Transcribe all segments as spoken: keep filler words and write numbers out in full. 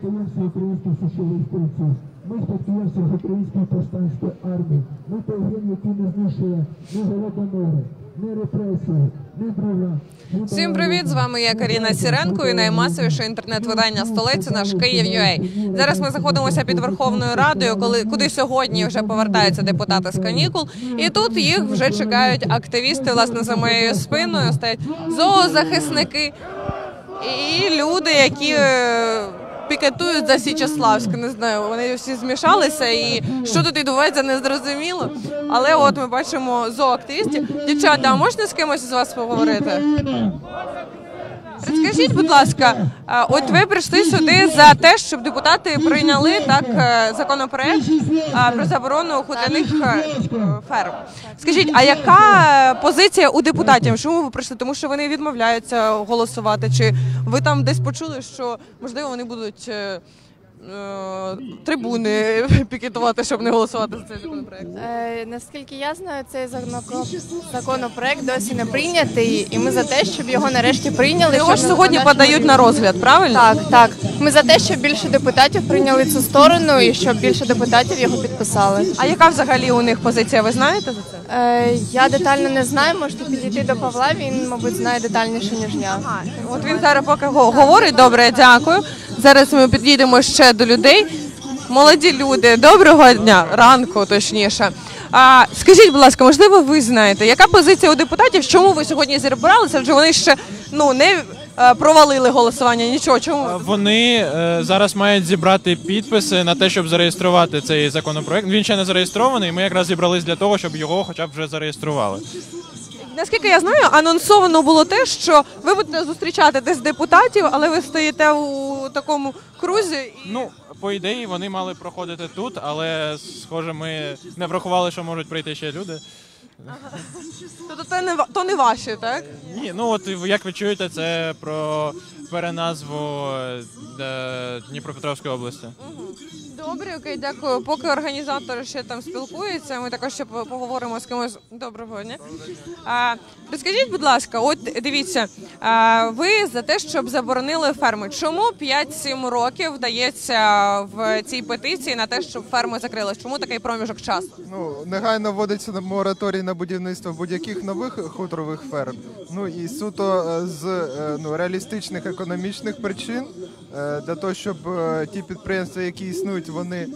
підприємства українських січових стрільців. Ми з підприємства Української повстанської армії. Ми той гін, який не знищує ні голодомори, ні репресії, ні дрова. Всім привіт! З вами я, Каріна Сіренко, і наймасовіше інтернет-видання столиці наш Київ.ua. Зараз ми знаходимося під Верховною Радою, коли куди сьогодні вже повертаються депутати з канікул. І тут їх вже чекають активісти, власне, за моєю спиною стоять зоозахисники і люди, які пікетують за Січеславськ. Не знаю, вони всі змішалися, і що тут відбувається, не зрозуміло. Але от ми бачимо зооактивістів. Дівчата, а можна з кимось з вас поговорити? Розкажіть, будь ласка, от ви прийшли сюди за те, щоб депутати прийняли так законопроект про заборону хутряних ферм. Скажіть, а яка позиція у депутатів? Чому ви прийшли? Тому що вони відмовляються голосувати? Чи ви там десь почули, що, можливо, вони будуть трибуни пікетувати, щоб не голосувати за цей законопроект? Е, наскільки я знаю, цей законопроект досі не прийнятий, і ми за те, щоб його нарешті прийняли. Його ж сьогодні подають на розгляд, правильно? Так, так. Ми за те, щоб більше депутатів прийняли цю сторону і щоб більше депутатів його підписали. А яка взагалі у них позиція, ви знаєте за це? Е, я детально не знаю, можете підійти до Павла, він, мабуть, знає детальніше, ніж я. Ага, от він зараз поки говорить, добре, дякую. Зараз ми підійдемо ще до людей. Молоді люди, доброго дня, ранку точніше. А, скажіть, будь ласка, можливо, ви знаєте, яка позиція у депутатів, чому ви сьогодні зібралися, адже вони ще ну, не е, провалили голосування, нічого, чому? Вони е, зараз мають зібрати підписи на те, щоб зареєструвати цей законопроект. Він ще не зареєстрований, ми якраз зібрались для того, щоб його хоча б вже зареєстрували. Наскільки я знаю, анонсовано було те, що ви будете зустрічати десь депутатів, але ви стоїте у такому крузі. І... Ну, по ідеї, вони мали проходити тут, але, схоже, ми не врахували, що можуть прийти ще люди. Ага. Тобто це не, то не ваші, так? Ні, ну от як ви чуєте, це про переназву е, Дніпропетровської області. Угу. Добре, окей, дякую. Поки організатори ще там спілкуються, ми також ще поговоримо з кимось. Доброго дня. А, розкажіть, будь ласка, от дивіться, а, ви за те, щоб заборонили ферми. Чому п'ять-сім років дається в цій петиції на те, щоб ферми закрились? Чому такий проміжок часу? Ну, негайно вводиться мораторій на будівництво будь-яких нових хуторових ферм. Ну і суто з ну, реалістичних економічних причин, для того, щоб ті підприємства, які існують, вони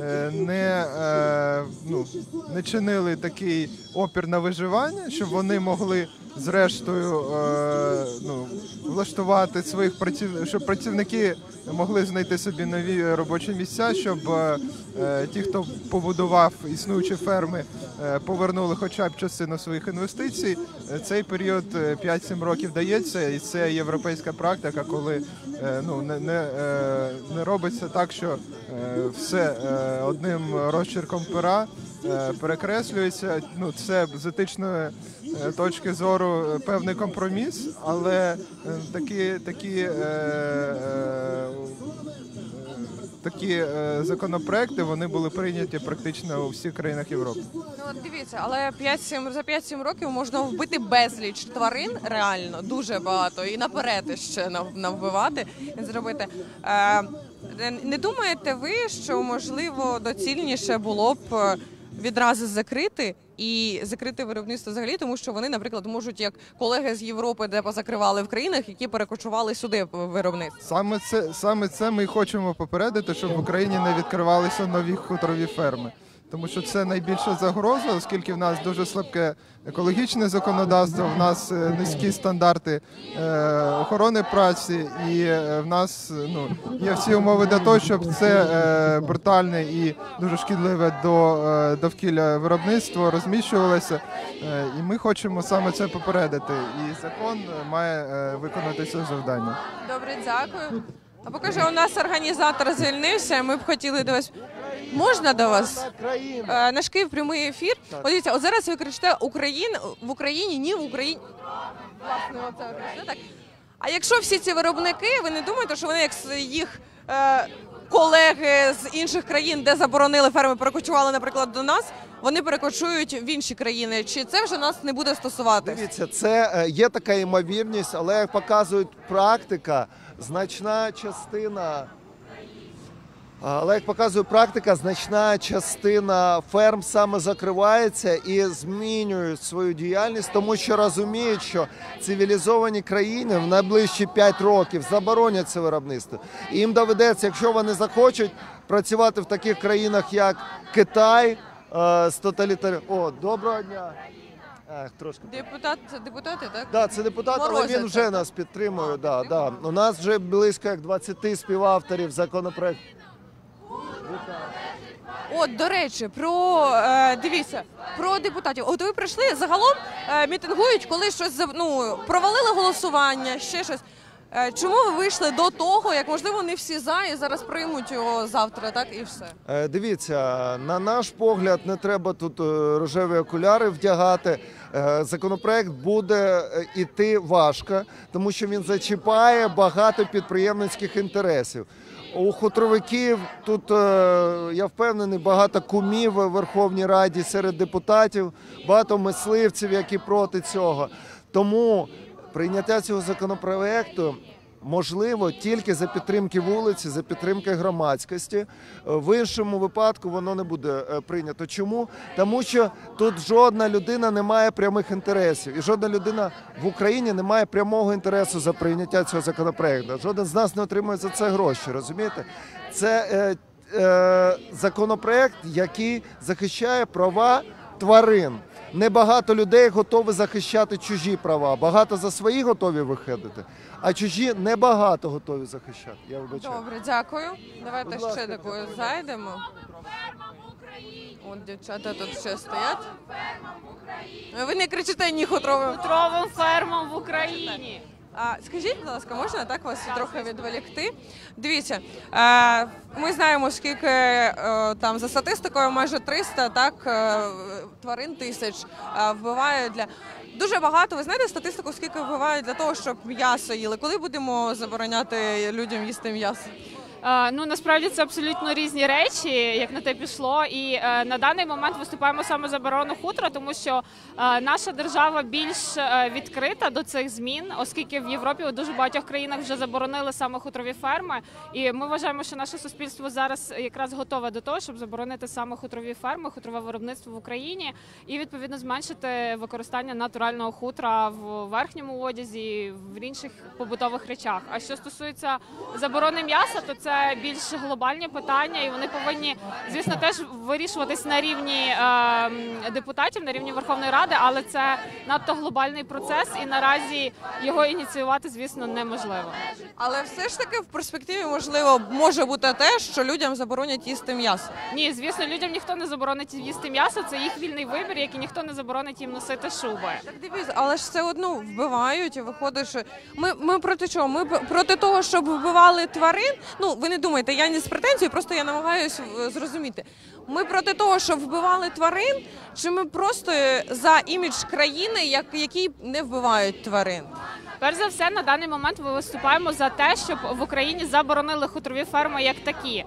не, ну, не чинили такий опір на виживання, щоб вони могли зрештою ну, влаштувати своїх працівників, щоб працівники могли знайти собі нові робочі місця, щоб ті, хто побудував існуючі ферми, повернули хоча б частину своїх інвестицій. Цей період п'ять-сім років дається, і це європейська практика, коли ну, не, не, не робиться так, що все одним розчерком пера перекреслюється. Ну, це з етичної точки зору певний компроміс, але такі, такі, такі законопроекти, вони були прийняті практично у всіх країнах Європи. Ну, от дивіться, але п'ять-сім, за п'ять-сім років можна вбити безліч тварин, реально, дуже багато, і наперед ще навбивати, і зробити. Е, не думаєте ви, що, можливо, доцільніше було б відразу закрити і закрити виробництво взагалі, тому що вони, наприклад, можуть, як колеги з Європи, де позакривали в країнах, які перекочували сюди в виробництво. Саме це, саме це ми хочемо попередити, щоб в Україні не відкривалися нові хуторові ферми. Тому що це найбільша загроза, оскільки в нас дуже слабке екологічне законодавство, в нас низькі стандарти е, охорони праці, і е, в нас ну, є всі умови для того, щоб це е, брутальне і дуже шкідливе до е, довкілля виробництво розміщувалося. Е, і ми хочемо саме це попередити. І закон має е, виконати це завдання. Добре, дякую. А поки що у нас організатор звільнився, ми б хотіли до вас... Можна до вас? Е, наш Київ прямий ефір. От дивіться, от зараз ви кричите Україна, в Україні, ні в Україні. Власне, оце ви кричите, так? А якщо всі ці виробники, ви не думаєте, що вони, як їх е, колеги з інших країн, де заборонили ферми, перекочували, наприклад, до нас, вони перекочують в інші країни? Чи це вже нас не буде стосуватися? Дивіться, це є така ймовірність, але як показує практика, значна частина Але, як показує практика, значна частина ферм саме закривається і змінюють свою діяльність, тому що розуміють, що цивілізовані країни в найближчі п'ять років заборонять це виробництво. І їм доведеться, якщо вони захочуть, працювати в таких країнах, як Китай, з тоталітарним... О, доброго дня! Ах, трошки. Депутат, це депутати, так? Да, це депутат, але Мороза, він вже так? нас підтримує. Да, да. У нас вже близько як двадцять співавторів законопроекту. От, до речі, про е, дивіться, про депутатів. От ви прийшли, загалом е, мітингують, коли щось за- ну, провалили голосування, ще щось. Е, чому ви вийшли до того, як можливо не всі за і зараз приймуть його завтра, так і все? Е, Дивіться, на наш погляд, не треба тут е, рожеві окуляри вдягати. Е, Законопроект буде е, іти важко, тому що він зачіпає багато підприємницьких інтересів. У хутровиків тут, е, я впевнений, багато кумів у Верховній Раді серед депутатів, багато мисливців, які проти цього. Тому прийняття цього законопроекту можливо тільки за підтримки вулиці, за підтримки громадськості. В іншому випадку воно не буде е, прийнято. Чому? Тому що тут жодна людина не має прямих інтересів. І жодна людина в Україні не має прямого інтересу за прийняття цього законопроекту. Жоден з нас не отримує за це гроші, розумієте? Це е, е, законопроект, який захищає права тварин. Небагато людей готові захищати чужі права. Багато за свої готові виходити, а чужі небагато готові захищати. Я вибачаю. Добре, дякую. Давайте Будь ще ласка, такою зайдемо. От дівчата тут ще стоять. Ви не кричите ні хутровим. Хутровим фермам в Україні. А скажіть, будь ласка, можна так вас трохи відволікти? Дивіться, е, ми знаємо, скільки е, там за статистикою майже триста так е, тварин тисяч е, вбивають для дуже багато. Ви знаєте статистику, скільки вбивають для того, щоб м'ясо їли? Коли будемо забороняти людям їсти м'ясо? Е, Ну насправді це абсолютно різні речі, як на те пішло. І е, на даний момент виступаємо саме за оборону хутра, тому що е, наша держава більш е, відкрита до цих змін, оскільки в Європі у дуже багатьох країнах вже заборонили саме хутрові ферми. І ми вважаємо, що наше суспільство зараз якраз готове до того, щоб заборонити саме хутрові ферми, хутрове виробництво в Україні і відповідно зменшити використання натурального хутра в верхньому одязі, в інших побутових речах. А що стосується заборони м'яса, то це Це більш глобальні питання, і вони повинні, звісно, теж вирішуватись на рівні е, депутатів, на рівні Верховної Ради, але це надто глобальний процес, і наразі його ініціювати, звісно, неможливо. Але все ж таки в перспективі, можливо, може бути те, що людям заборонять їсти м'ясо. Ні, звісно, людям ніхто не заборонить їсти м'ясо, це їх вільний вибір, як і ніхто не заборонить їм носити шуби. Так дивіться, але ж все одно вбивають і виходить, що ми, ми проти чого? Ми проти того, щоб вбивали тварин. Ну, ви не думайте, я не з претензією, просто я намагаюся зрозуміти. Ми проти того, щоб вбивали тварин, чи ми просто за імідж країни, як, які не вбивають тварин? Перш за все, на даний момент ми виступаємо за те, щоб в Україні заборонили хутрові ферми як такі.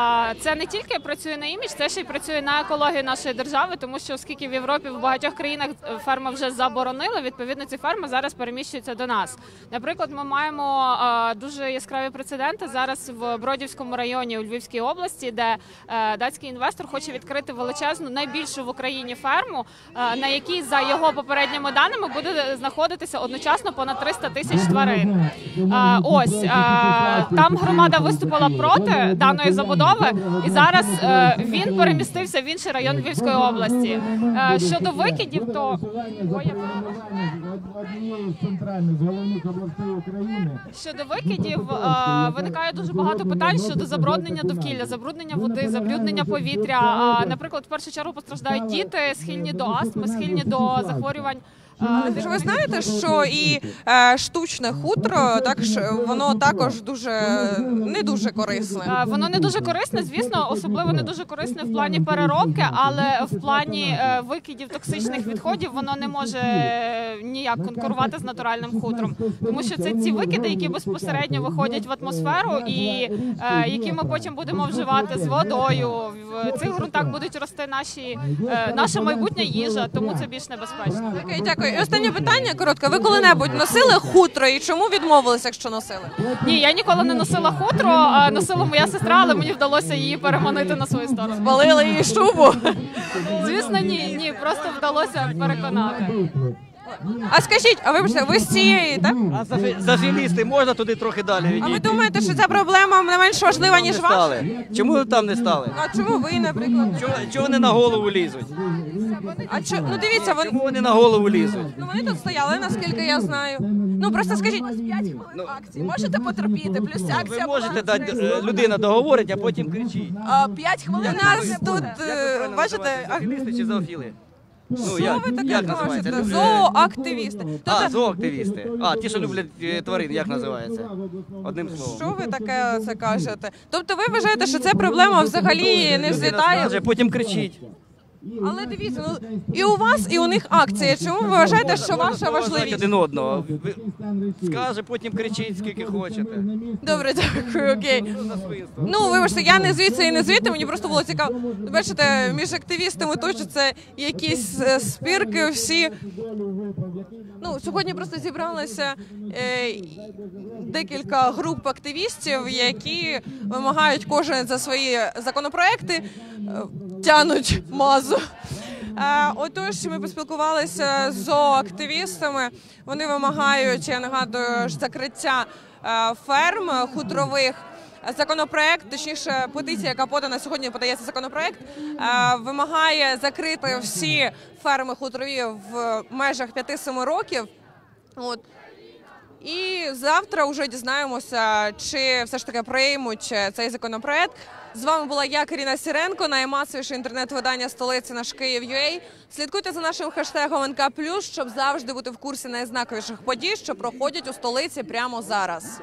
Це не тільки працює на імідж, це ще й працює на екологію нашої держави, тому що оскільки в Європі в багатьох країнах ферми вже заборонили, відповідно ці ферми зараз переміщуються до нас. Наприклад, ми маємо дуже яскраві прецеденти зараз в Бродівському районі у Львівській області, де датський інвестор хоче відкрити величезну, найбільшу в Україні ферму, на якій, за його попередніми даними, буде знаходитися одночасно понад триста тисяч тварин. А, ось, а, там громада виступила проти даної забудови, і зараз а, він перемістився в інший район Львівської області. А, щодо викидів, то... Щодо викидів, а, виникає дуже багато питань щодо забруднення довкілля, забруднення води, забруднення повітря. А, наприклад, в першу чергу постраждають діти, схильні до астми, схильні до захворювань. Але ж ви знаєте, що і е, штучне хутро, так ж воно також дуже не дуже корисне. Воно не дуже корисне, звісно, особливо не дуже корисне в плані переробки, але в плані е, викидів токсичних відходів воно не може ніяк конкурувати з натуральним хутром, тому що це ці викиди, які безпосередньо виходять в атмосферу і е, які ми потім будемо вживати з водою. В цих ґрунтах будуть рости наші е, наша майбутня їжа, тому це більш небезпечно. Окей, дякую. Добре, і останнє питання коротке. Ви коли-небудь носили хутро і чому відмовилися, якщо носили? Ні, я ніколи не носила хутро, а носила моя сестра, але мені вдалося її переманити на свою сторону. Спалили її шубу? Звісно, ні, ні, просто вдалося переконати. А скажіть, а вибачте, ви з цієї, так? А за, за філісти можна туди трохи далі А відійти? ви думаєте, що ця проблема не менш важлива, ніж не ваша? стали? Чому там не стали? А чому ви, наприклад? Чого, чого вони на голову лізуть? А чо, ну дивіться, вони, Чому вони на голову лізуть? ну, вони тут стояли, наскільки я знаю. Ну просто скажіть, Ну, Акції можете потерпіти, плюс ви акція можете дати, е, людина договорить, а потім кричить. п'ять у хвилин. нас тут, Як ви е, правильно бачите, називаєте, а- зоофілісти чи зоофіли? Ну, що як, ви таке як кажете? називається? Зооактивісти. А, Тобто, зооактивісти. А, ті, що люблять е, тварин, як називається? Одним словом. що ви таке це кажете? Тобто ви вважаєте, що ця проблема взагалі не Людина взлітає? скаже, потім кричить. Але дивіться, ну і у вас, і у них акція. Чому ви вважаєте, що ваша Поважати важливість? один одного. Ви- Скаже, потім кричить, скільки хочете. Добре, дякую, окей. Ну, вибачте, я не звідси і не звідти, мені просто було цікаво. Бачите, між активістами точаться якісь е, спірки всі. Ну, сьогодні просто зібралося е, декілька груп активістів, які вимагають кожен за свої законопроекти, е, тянуть мазу. Е, Отож, ми поспілкувалися з зооактивістами. Вони вимагають, я нагадую, ж закриття е, ферм хутрових. Законопроект, точніше, петиція, яка подана сьогодні, подається законопроект, е, вимагає закрити всі ферми хутрові в межах п'яти-семи років. От. І завтра вже дізнаємося, чи все ж таки приймуть цей законопроект. З вами була я, Каріна Сіренко, наймасовіше інтернет-видання столиці «Наш Київ.ua». Слідкуйте за нашим хештегом ен ка плюс, щоб завжди бути в курсі найзнаковіших подій, що проходять у столиці прямо зараз.